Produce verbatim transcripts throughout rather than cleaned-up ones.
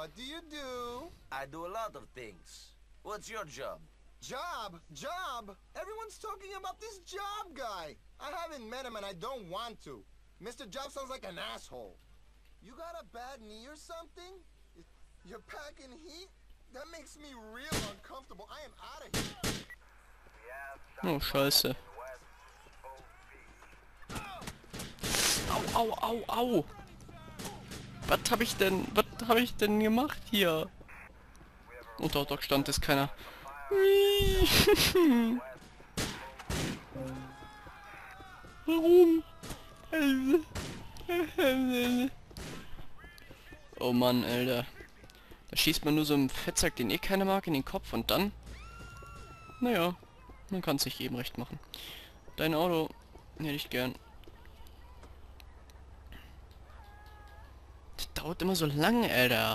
what do you do? I do a lot of things. What's your job? Job? Job? Everyone's talking about this job guy. I haven't met him and I don't want to. Mister Job sounds like an asshole. You got a bad knee or something? You're packing heat? That makes me real uncomfortable. I am out of here. Oh, scheiße. Au, au, au, au. Was habe ich denn, was habe ich denn gemacht hier? Unter Hotdog stand ist keiner. Warum? Oh Mann, Alter. Da schießt man nur so einen Fettsack, den eh keiner mag, in den Kopf und dann... Naja, man kann es sich eben recht machen. Dein Auto hätte ich gern. Das dauert immer so lang, Alter.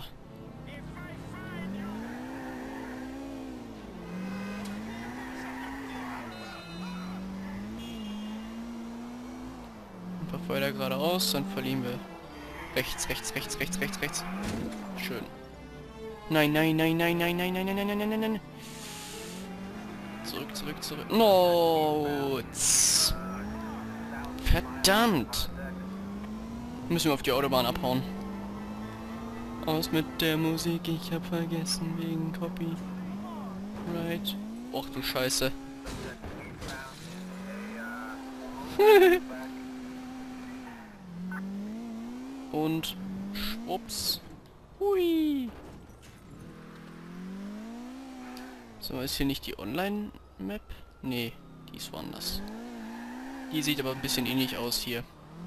Ein paar Felder geradeaus, dann verlieren wir. Rechts, rechts, rechts, rechts, rechts, rechts. Schön. Nein, nein, nein, nein, nein, nein, nein, nein, nein, nein, nein, nein. Zurück, zurück, zurück. No! Tss. Verdammt! Müssen wir auf die Autobahn abhauen. Aus mit der Musik, ich hab vergessen wegen Copyright. Och du Scheiße. Und schwupps. Hui. So, ist hier nicht die Online-Map? Nee, die ist woanders. Die sieht aber ein bisschen ähnlich aus hier.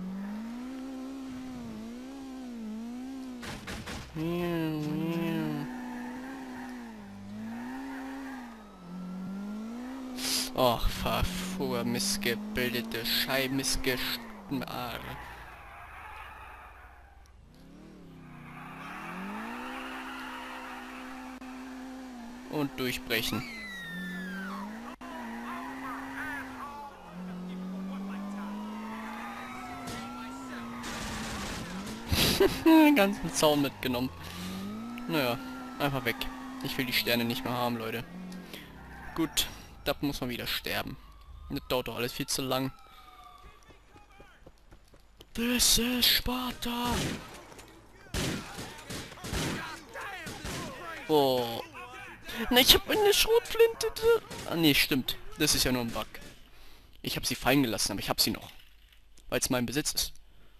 Ach, verfuhr, missgebildete Scheibmissgesten. Und durchbrechen. Den ganzen Zaun mitgenommen. Naja, einfach weg. Ich will die Sterne nicht mehr haben, Leute. Gut, da muss man wieder sterben. Das dauert doch alles viel zu lang. This is Sparta! Oh. Na, ich habe eine Schrotflinte. Ah, nee, stimmt. Das ist ja nur ein Bug. Ich habe sie fallen gelassen, aber ich habe sie noch. Weil es mein Besitz ist.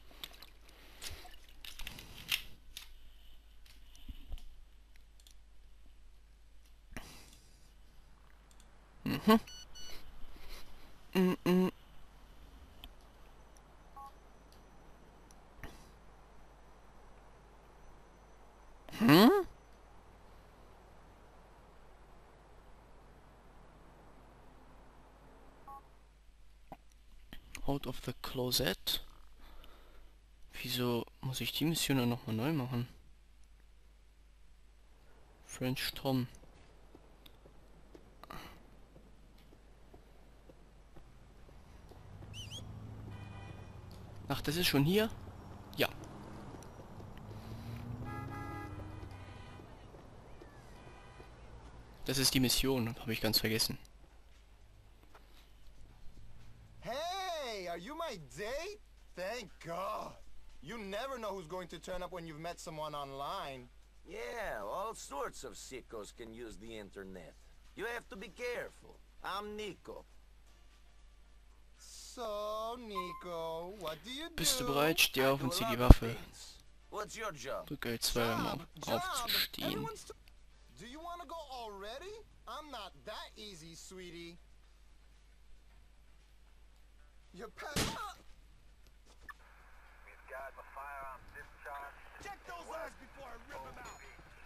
Mhm. Mm -mm. Hm? Out of the Closet. Wieso muss ich die Mission dann nochmal neu machen? French Tom. Ach, das ist schon hier? Ja. Das ist die Mission, habe ich ganz vergessen. Hey, are you my date? Thank God. You never know who's going to turn up when you've met someone online. Yeah, all sorts of sickos can use the internet. You have to be careful. I'm Nico. So, Nico, what do you do? Bist du bereit? Steh auf I und do zieh a die lot of Waffe. things. What's your job? Drücke L zwei, um auf, aufzustehen. Everyone's t- do you want to go already? I'm not that easy, sweetie. You're packed. We've got the firearm discharge. Check those eyes before I rip them out.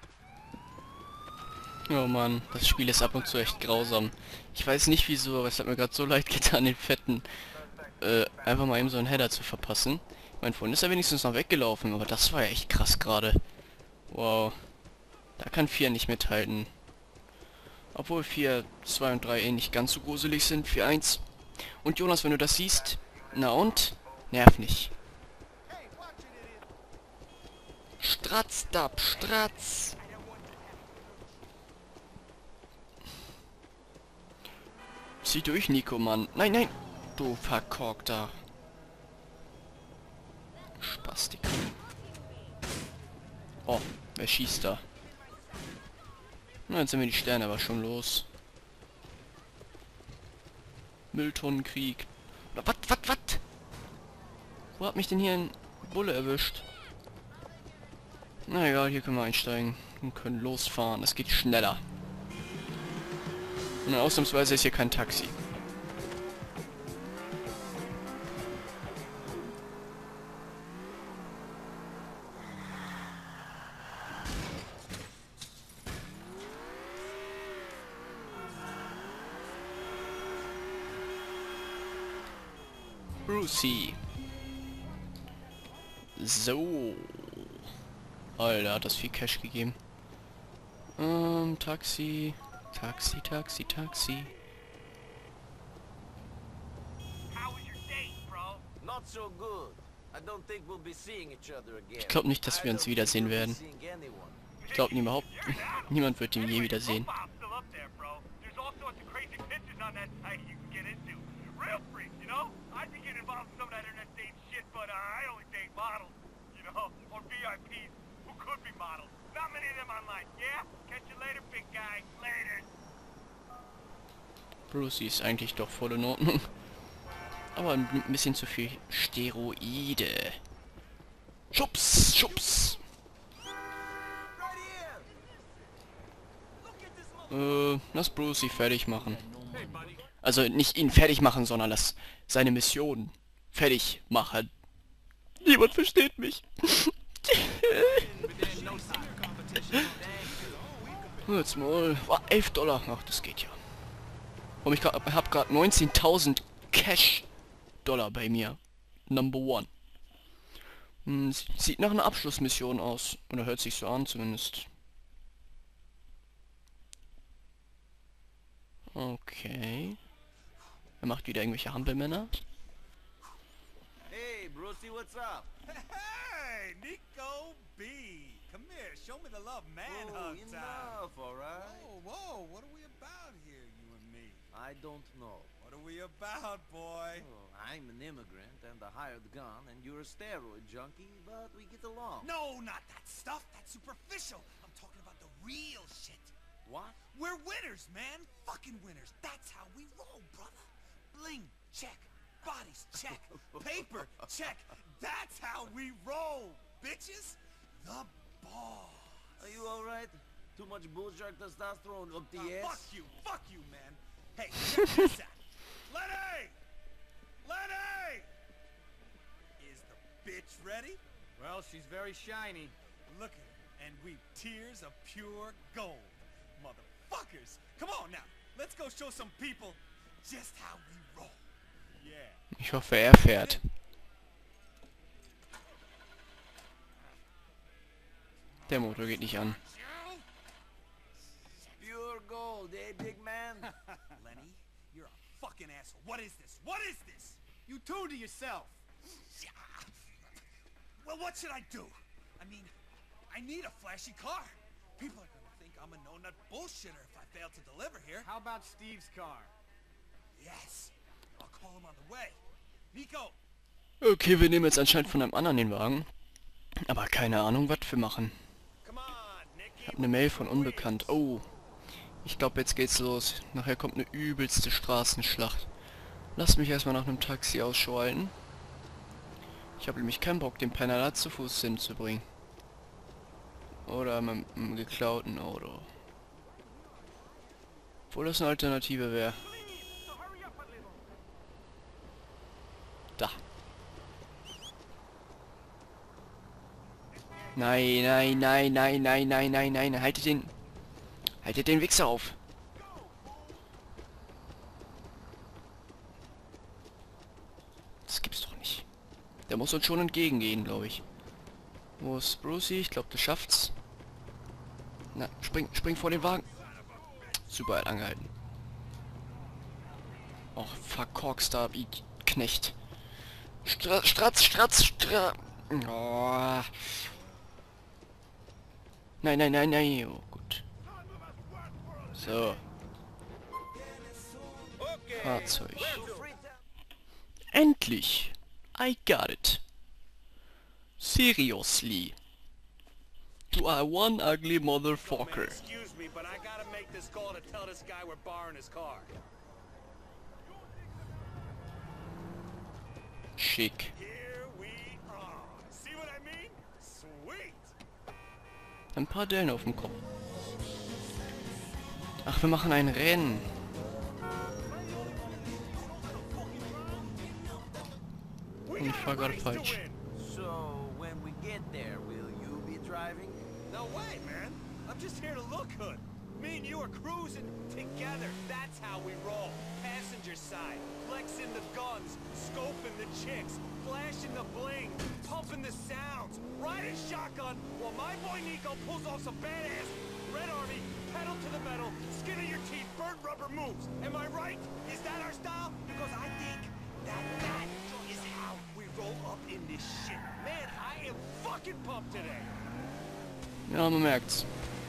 Oh Mann, das Spiel ist ab und zu echt grausam. Ich weiß nicht wieso, aber es hat mir gerade so leid getan, den fetten äh, einfach mal eben so einen Header zu verpassen. Mein Freund ist ja wenigstens noch weggelaufen, aber das war ja echt krass gerade. Wow. Da kann vier nicht mithalten. Obwohl vier, zwei und drei eh nicht ganz so gruselig sind, vier eins. Und Jonas, wenn du das siehst, na und? Nerv nicht. Stra Stratz, Dab, Stratz. Zieh durch, Nico, Mann. Nein, nein. Du verkorkter Spastik. Oh, wer schießt da? Na, jetzt sind wir die Sterne aber schon los. Mülltonnenkrieg. Was, was, was? Wo hat mich denn hier ein Bulle erwischt? Na egal, hier können wir einsteigen und können losfahren. Es geht schneller. Und ausnahmsweise ist hier kein Taxi. Brucey. So. Alter, hat das viel Cash gegeben. Ähm, Taxi. Taxi, Taxi, Taxi. How was your date, bro? Not so good. I don't think we'll be seeing each other again. Ich glaube nicht, dass wir uns wiedersehen werden. Ich glaube überhaupt, niemand wird ihn je wiedersehen. Bob's still up there, bro. There's all sorts of crazy pictures on that site you can get into. Real freaks, you know? I'd be getting involved in some of that internet date shit, but uh, I only date models, you know, or V I Ps who could be models. Not many of them online, yeah? Catch you later, big guy. Later. Brucey ist eigentlich doch voll in Ordnung. Aber ein bisschen zu viel Steroide. Schubs, schubs. Äh, lass Brucey fertig machen. Also nicht ihn fertig machen, sondern lass seine Mission fertig machen. Niemand versteht mich. Jetzt mal. Oh, elf Dollar. Ach, das geht ja. Und ich habe gerade neunzehntausend Cash-Dollar bei mir. Number one. Hm, sieht nach einer Abschlussmission aus. Oder hört sich so an zumindest. Okay. Er macht wieder irgendwelche Hampelmänner. Hey, Brucey, what's up? Hey, Nico B. Come here, show me the love man Oh, hug time. enough, alright? Whoa, whoa, what are we about here, you and me? I don't know. What are we about, boy? Oh, I'm an immigrant and a hired gun, and you're a steroid junkie, but we get along. No, not that stuff. That's superficial. I'm talking about the real shit. What? We're winners, man. Fucking winners. That's how we roll, brother. Bling, check. Bodies, check. Paper, check. That's how we roll, bitches. The boss. Are you alright? Too much bullshit testosterone up the Uh, ass? fuck you, fuck you, man. Hey, check this out. Lenny! Lenny! Is the bitch ready? Well, she's very shiny. Look at her, and we've tears of pure gold. Motherfuckers! Come on now, let's go show some people just how we roll. Yeah. Ich hoffe, er fährt. Der Motor geht nicht an. Pure gold, eh, big man? Lenny, you're a fucking asshole. What is this? What is this? You two to yourself. Well, what should I do? I mean, I need a flashy car. People are gonna think I'm a no-nut bullshitter if I fail to deliver here. How about Steve's car? Yes. I'll call him on the way. Nico! Okay, wir nehmen jetzt anscheinend von einem anderen den Wagen. Aber keine Ahnung, was wir machen. Come on, Nicky. Ich habe eine Mail von Unbekannt. Oh. Ich glaube, jetzt geht's los. Nachher kommt eine übelste Straßenschlacht. Lasst mich erstmal nach einem Taxi Ausschau halten. Ich habe nämlich keinen Bock, den Penner da zu Fuß hinzubringen. Oder mit einem geklauten Auto. Obwohl das eine Alternative wäre. Da. Nein, nein, nein, nein, nein, nein, nein, nein. Haltet den... Haltet den Wichser auf. Das gibt's doch nicht. Der muss uns schon entgegengehen, glaube ich. Wo ist Brucey? Ich glaube, der schafft's. Na, spring, spring vor den Wagen. Super, er hat angehalten. Och, verkorkst da, wie Knecht. Stra Stratz, Stratz, Stra... Oh. Nein, nein, nein, nein. Oh, gut. So. Fahrzeug. Endlich. I got it. Seriously. You are one ugly motherfucker. Excuse me, but I gotta make this call to tell this guy we're borrowing his car. Schick. Here we are. See what I mean? Sweet. Ein paar Dellen auf dem Kopf. Ach, wir machen ein Rennen. Und ich fahr gerade falsch. So, when we get there, will you be driving? No way, man. I'm just here to look good. Me and you are cruising together. That's how we roll. Passenger side, flexing the guns, scoping the chicks, flashing the bling, pumping the sounds, riding shotgun while my boy Nico pulls off some badass Red Army, pedal to the metal, skin of your teeth, burnt rubber moves. Am I right? Is that our style? Because I think that that is how we roll up in this shit. Man, I am fucking pumped today. Ja, man merkt's.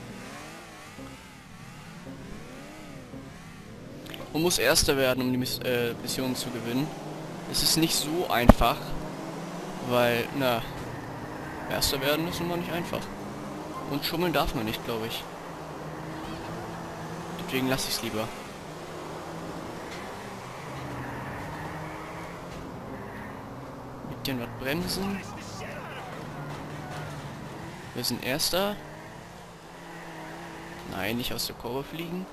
Man muss Erster werden, um die Miss äh, Mission zu gewinnen. Es ist nicht so einfach, weil, na, Erster werden ist immer nicht einfach. Und schummeln darf man nicht, glaube ich. Deswegen lasse ich es lieber. Mit den was bremsen. Wir sind Erster. Nein, nicht aus der Kurve fliegen.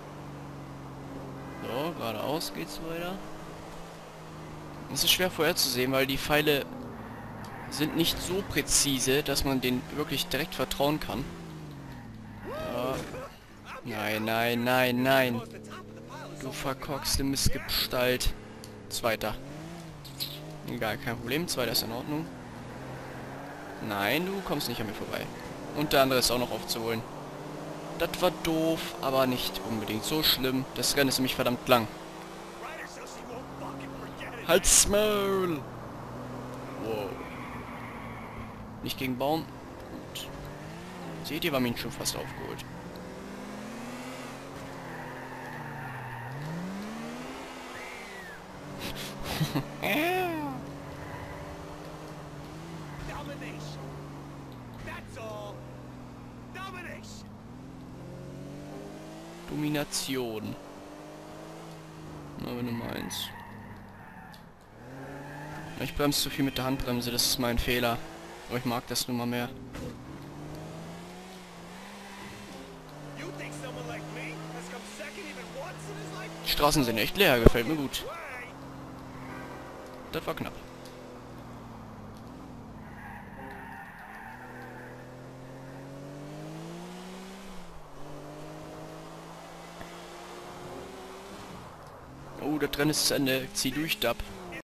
So, geradeaus geht's weiter. Es ist schwer vorherzusehen, weil die Pfeile sind nicht so präzise, dass man denen wirklich direkt vertrauen kann. Ja. Nein, nein, nein, nein. Du verkorkste Missgestalt. Zweiter. Egal, kein Problem. Zweiter ist in Ordnung. Nein, du kommst nicht an mir vorbei. Und der andere ist auch noch aufzuholen. Das war doof, aber nicht unbedingt so schlimm. Das Rennen ist nämlich verdammt lang. Halt's Maul! Wow. Nicht gegen Baum. Gut. Seht ihr, war mich schon fast aufgeholt. Domination. That's all. Domination. Domination. Na, wenn du meinst. Ich bremse zu viel mit der Handbremse, das ist mein Fehler. Aber ich mag das nun mal mehr. You think someone like me has come second even once in his life? Die Straßen sind echt leer, gefällt mir gut. Way. Das war knapp. Oh, der Rennen ist zu Ende. Zieh durch, Dab.